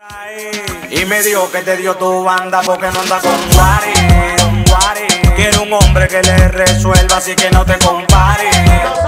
Y me dijo que te dio tu banda porque no anda con Wari. Quiero un hombre que le resuelva, así que no te compares.